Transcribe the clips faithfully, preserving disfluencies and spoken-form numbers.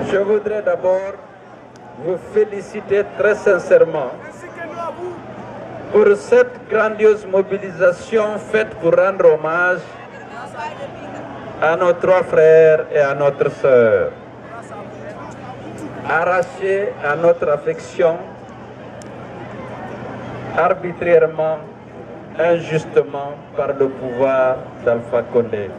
Je voudrais d'abord vous féliciter très sincèrement pour cette grandiose mobilisation faite pour rendre hommage à nos trois frères et à notre sœur, arrachés à notre affection arbitrairement, injustement par le pouvoir d'Alpha Condé.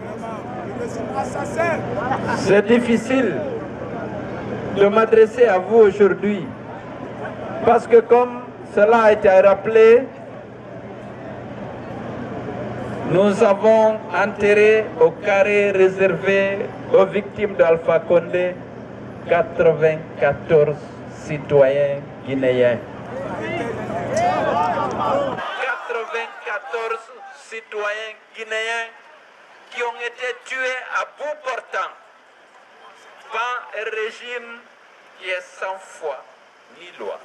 C'est difficile de m'adresser à vous aujourd'hui parce que, comme cela a été rappelé, nous avons enterré au carré réservé aux victimes d'Alpha Condé quatre-vingt-quatorze citoyens guinéens. quatre-vingt-quatorze citoyens guinéens qui ont été tués à bout portant par un régime qui est sans foi ni loi.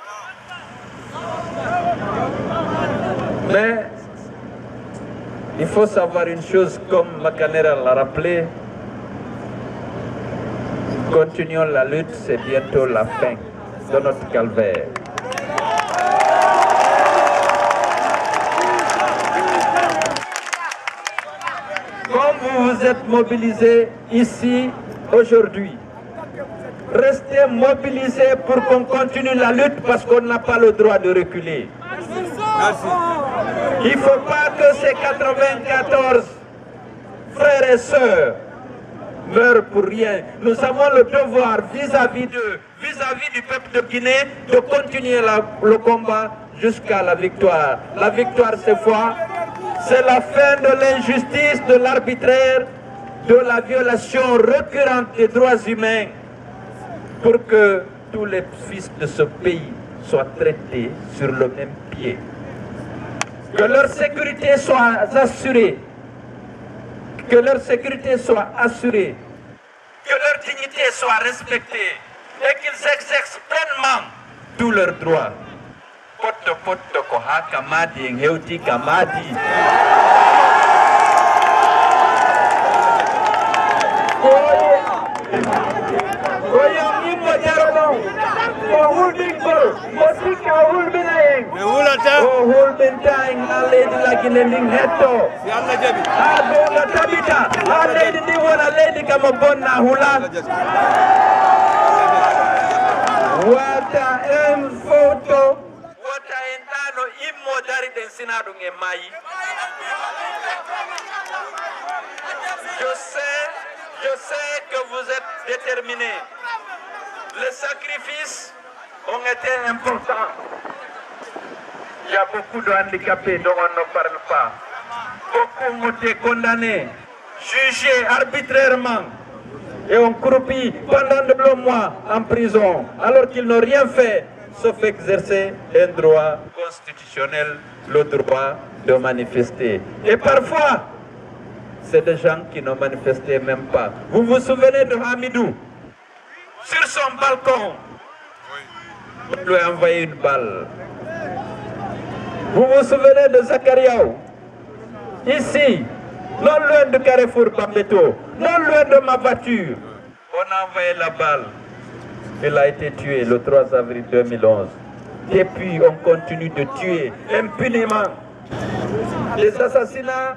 Mais il faut savoir une chose, comme Makanera l'a rappelé, continuons la lutte, c'est bientôt la fin de notre calvaire. Comme vous vous êtes mobilisés ici aujourd'hui, restez mobilisés pour qu'on continue la lutte parce qu'on n'a pas le droit de reculer. Merci. Il ne faut pas que ces quatre-vingt-quatorze frères et sœurs meurent pour rien. Nous avons le devoir vis-à-vis d'eux, vis-à-vis du peuple de Guinée, de continuer la, le combat jusqu'à la victoire. La victoire, cette fois, c'est la fin de l'injustice, de l'arbitraire, de la violation récurrente des droits humains, pour que tous les fils de ce pays soient traités sur le même pied. Que leur sécurité soit assurée. Que leur sécurité soit assurée. Que leur dignité soit respectée. Et qu'ils exercent pleinement tous leurs droits. Poto poto koha kamadi ngeuti kamadi. Je sais, je sais que vous êtes déterminés. Les sacrifices ont été importants. Il y a beaucoup de handicapés dont on ne parle pas. Beaucoup ont été condamnés, jugés arbitrairement et ont croupi pendant de longs mois en prison alors qu'ils n'ont rien fait sauf exercer un droit constitutionnel, le droit de manifester. Et parfois, c'est des gens qui n'ont manifesté même pas. Vous vous souvenez de Hamidou? Sur son balcon, on lui a envoyé une balle. Vous vous souvenez de Zakariaou? Ici, non loin de Carrefour Bambeto, non loin de ma voiture, on a envoyé la balle. Il a été tué le trois avril deux mille onze. Depuis, on continue de tuer impunément. Les assassinats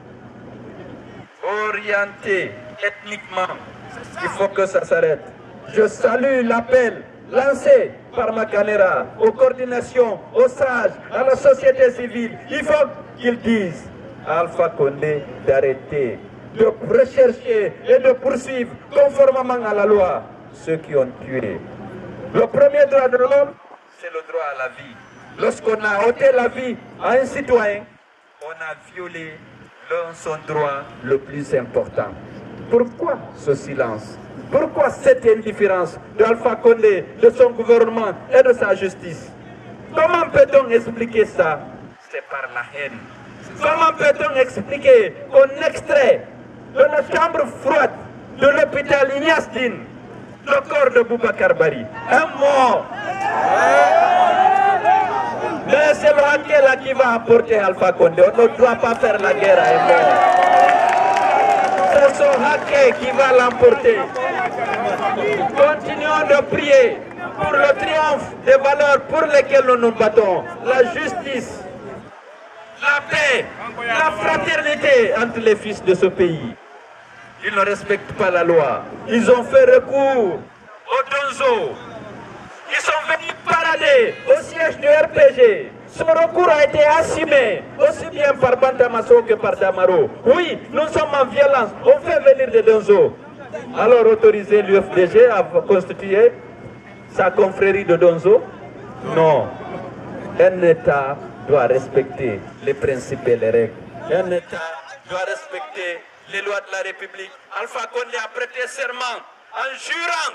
orientés ethniquement, il faut que ça s'arrête. Je salue l'appel lancé par Makanera aux coordinations, aux sages, à la société civile. Il faut qu'ils disent à Alpha Condé d'arrêter, de rechercher et de poursuivre conformément à la loi ceux qui ont tué. Le premier droit de l'homme, c'est le droit à la vie. Lorsqu'on a ôté la vie à un citoyen, on a violé son droit le plus important. Pourquoi ce silence? Pourquoi cette indifférence d'Alpha Condé, de son gouvernement et de sa justice? Comment peut-on expliquer ça? C'est par la haine. Comment peut-on expliquer qu'on extrait de la chambre froide de l'hôpital Ignace Dine le corps de Boubacar Bari? Un mort. Mais c'est le hacker là qui va apporter Alpha Condé. On ne doit pas faire la guerre à un mort. C'est son hacker qui va l'emporter. Continuons de prier pour le triomphe des valeurs pour lesquelles nous nous battons. La justice, la paix, la fraternité entre les fils de ce pays. Ils ne respectent pas la loi. Ils ont fait recours au Donzo. Ils sont venus parader au siège du R P G. Son recours a été assumé aussi bien par Bantamasso que par Damaro. Oui, nous sommes en violence. On fait venir des Donzo. Alors autoriser l'U F D G à constituer sa confrérie de Donzo? Non. Un État doit respecter les principes et les règles. Un État doit respecter les lois de la République. Alpha Condé a prêté serment en jurant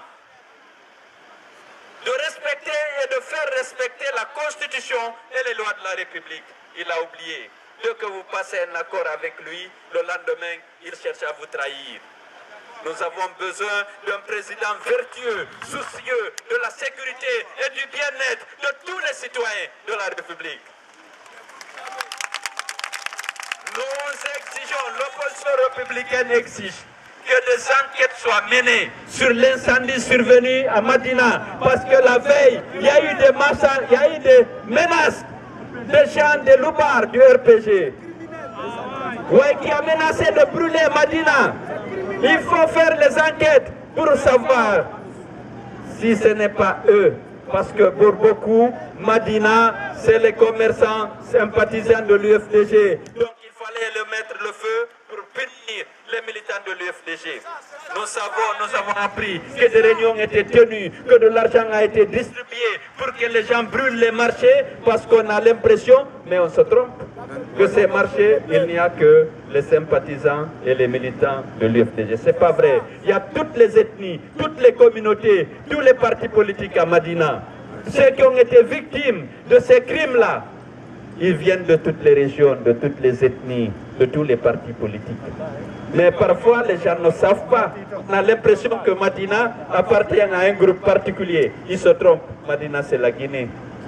de respecter et de faire respecter la Constitution et les lois de la République. Il a oublié. Dès que vous passez un accord avec lui, le lendemain, il cherche à vous trahir. Nous avons besoin d'un président vertueux, soucieux de la sécurité et du bien-être de tous les citoyens de la République. Nous exigeons, l'opposition républicaine exige que des enquêtes soient menées sur l'incendie survenu à Madina. Parce que la veille, il y a eu des massacres, il y a eu des menaces des gens de Loubar du R P G. Oui, qui a menacé de brûler Madina. Il faut faire les enquêtes pour savoir si ce n'est pas eux. Parce que pour beaucoup, Madina, c'est les commerçants sympathisants de l'U F D G. Donc il fallait le mettre le feu pour punir les militants de l'U F D G. Nous savons, nous avons appris que des réunions étaient tenues, que de l'argent a été distribué pour que les gens brûlent les marchés parce qu'on a l'impression, mais on se trompe, que ces marchés, il n'y a que les sympathisants et les militants de l'U F D G. Ce n'est pas vrai. Il y a toutes les ethnies, toutes les communautés, tous les partis politiques à Madina. Ceux qui ont été victimes de ces crimes-là, ils viennent de toutes les régions, de toutes les ethnies, de tous les partis politiques. Mais parfois, les gens ne savent pas. On a l'impression que Madina appartient à un groupe particulier. Ils se trompent. Madina, c'est la Guinée.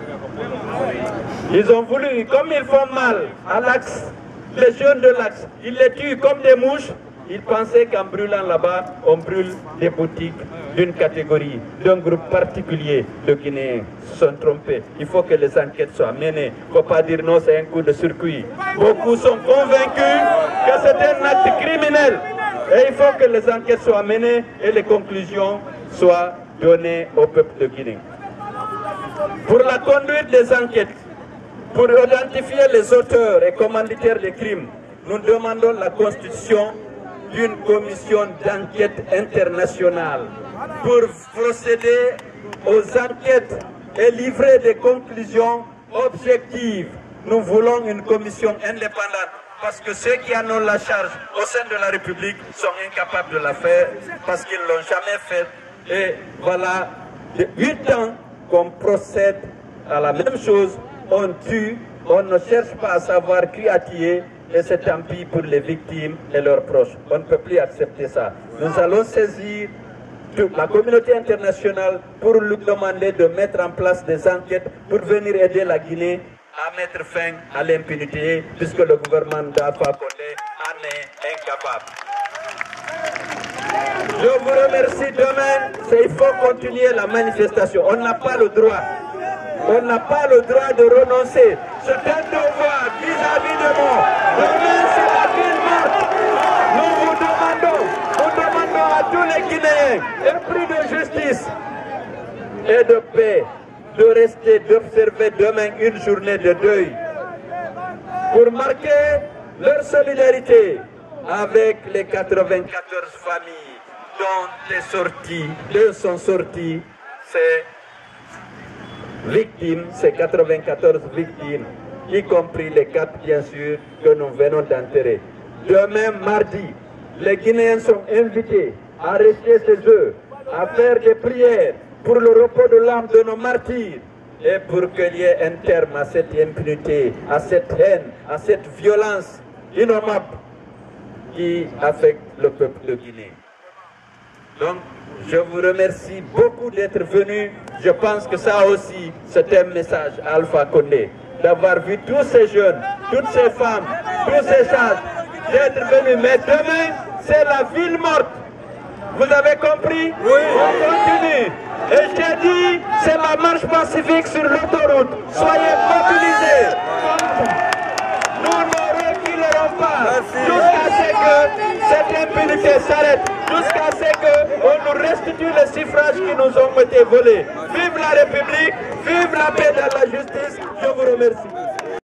Ils ont voulu, comme ils font mal à l'Axe, les jeunes de l'Axe, ils les tuent comme des mouches. Ils pensaient qu'en brûlant là-bas, on brûle des boutiques d'une catégorie, d'un groupe particulier de Guinéens. Ils se sont trompés. Il faut que les enquêtes soient menées. Il ne faut pas dire non, c'est un coup de circuit. Beaucoup sont convaincus que c'est un acte criminel. Et il faut que les enquêtes soient menées et les conclusions soient données au peuple de Guinée. Pour la conduite des enquêtes, pour identifier les auteurs et commanditaires des crimes, nous demandons la constitution d'une commission d'enquête internationale pour procéder aux enquêtes et livrer des conclusions objectives. Nous voulons une commission indépendante parce que ceux qui en ont la charge au sein de la République sont incapables de la faire parce qu'ils ne l'ont jamais fait. Et voilà, de huit ans qu'on procède à la même chose, on tue, on ne cherche pas à savoir qui a tué, et c'est tant pis pour les victimes et leurs proches. On ne peut plus accepter ça. Nous allons saisir toute la communauté internationale pour lui demander de mettre en place des enquêtes pour venir aider la Guinée à mettre fin à l'impunité, puisque le gouvernement d'Alpha Condé en est incapable. Je vous remercie. Demain, il faut continuer la manifestation. On n'a pas le droit. On n'a pas le droit de renoncer. C'est un devoir vis-à-vis de nous. Demain, c'est la ville morte. Nous vous demandons, nous demandons à tous les Guinéens, épris de justice et de paix, de rester, d'observer demain une journée de deuil pour marquer leur solidarité avec les quatre-vingt-quatorze familles dont est sorti, deux sont sortis, c'est victimes, ces quatre-vingt-quatorze victimes, y compris les quatre bien sûr que nous venons d'enterrer. Demain mardi, les Guinéens sont invités à rester chez eux, à faire des prières pour le repos de l'âme de nos martyrs et pour qu'il y ait un terme à cette impunité, à cette haine, à cette violence innommable qui affecte le peuple de Guinée. Donc, je vous remercie beaucoup d'être venus. Je pense que ça aussi, c'est un message à Alpha Condé, d'avoir vu tous ces jeunes, toutes ces femmes, tous ces gens, d'être venus. Mais demain, c'est la ville morte. Vous avez compris? Oui. On continue. Et j'ai dit, c'est la marche pacifique sur l'autoroute. Soyez mobilisés. Nous ne reculerons pas jusqu'à ce que cette impunité s'arrête, jusqu'à ce qu'on nous restitue les suffrages qui nous ont été volés. Vive la République, vive la paix et la justice. Je vous remercie.